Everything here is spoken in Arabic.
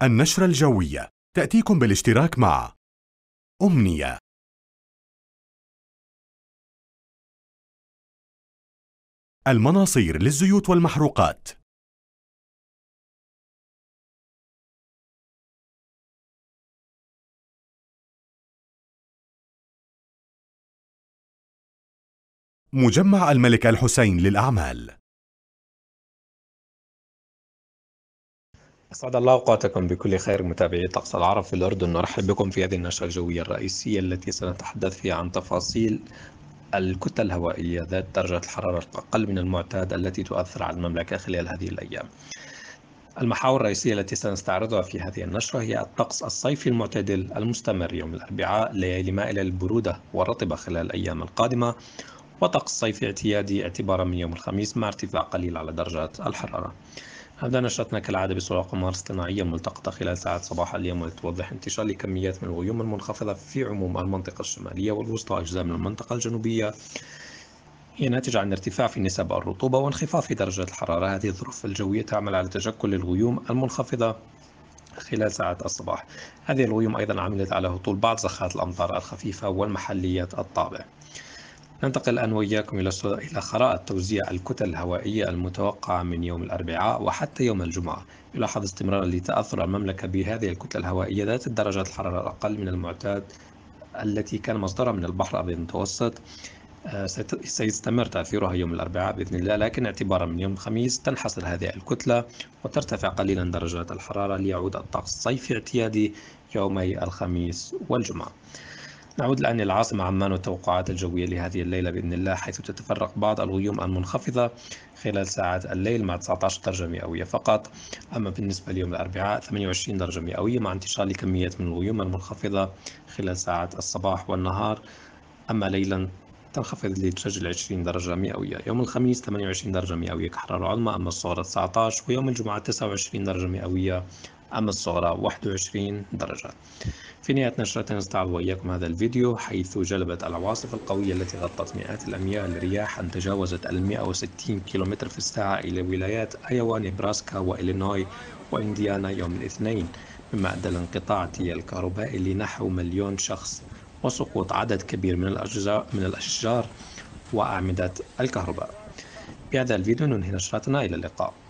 النشرة الجوية تأتيكم بالاشتراك مع أمنية. المناصير للزيوت والمحروقات. مجمع الملك الحسين للأعمال. أسعد الله أوقاتكم بكل خير متابعي طقس العرب في الأردن. نرحب بكم في هذه النشرة الجوية الرئيسية التي سنتحدث فيها عن تفاصيل الكتل الهوائية ذات درجة الحرارة الأقل من المعتاد التي تؤثر على المملكة خلال هذه الأيام. المحاور الرئيسية التي سنستعرضها في هذه النشرة هي الطقس الصيفي المعتدل المستمر يوم الأربعاء، ليالي مائلة للبرودة والرطبة خلال الأيام القادمة، وطقس صيفي اعتيادي اعتبارا من يوم الخميس مع ارتفاع قليل على درجات الحرارة. نبدأ نشرتنا كالعادة بصورة قمر اصطناعية ملتقطة خلال ساعات صباح اليوم، والتي توضح انتشار لكميات من الغيوم المنخفضة في عموم المنطقة الشمالية والوسطى وأجزاء من المنطقة الجنوبية، هي ناتجة عن ارتفاع في نسب الرطوبة وانخفاض في درجة الحرارة. هذه الظروف الجوية تعمل على تشكل الغيوم المنخفضة خلال ساعات الصباح. هذه الغيوم أيضا عملت على هطول بعض زخات الأمطار الخفيفة والمحلية الطابع. ننتقل الآن وإياكم إلى خرائط توزيع الكتل الهوائية المتوقعة من يوم الأربعاء وحتى يوم الجمعة. يلاحظ استمرار لتأثر المملكة بهذه الكتل الهوائية ذات درجات الحرارة الأقل من المعتاد التي كان مصدرها من البحر الأبيض المتوسط. سيستمر تأثيرها يوم الأربعاء بإذن الله، لكن اعتبارا من يوم الخميس تنحسر هذه الكتلة وترتفع قليلا درجات الحرارة ليعود الطقس الصيفي اعتيادي يومي الخميس والجمعة. نعود الآن إلى العاصمة عمان والتوقعات الجوية لهذه الليلة بإذن الله، حيث تتفرق بعض الغيوم المنخفضة خلال ساعات الليل مع 19 درجة مئوية فقط. أما بالنسبة ليوم الأربعاء 28 درجة مئوية مع انتشار لكميات من الغيوم المنخفضة خلال ساعات الصباح والنهار. أما ليلا تنخفض لتسجل 20 درجة مئوية. يوم الخميس 28 درجة مئوية كحرارة عظمى، أما الصغرى 19، ويوم الجمعة 29 درجة مئوية أما الصغرى 21 درجة. في نهاية نشرتنا نستعرض وإياكم هذا الفيديو، حيث جلبت العواصف القوية التي غطت مئات الأميال لرياح تجاوزت 160 كم في الساعة إلى ولايات أيوا، نيبراسكا وإلينوي وإنديانا يوم الاثنين، مما أدى لانقطاع التيار الكهربائي لنحو 1,000,000 شخص وسقوط عدد كبير من الأشجار وأعمدة الكهرباء. بهذا الفيديو ننهي نشرتنا، إلى اللقاء.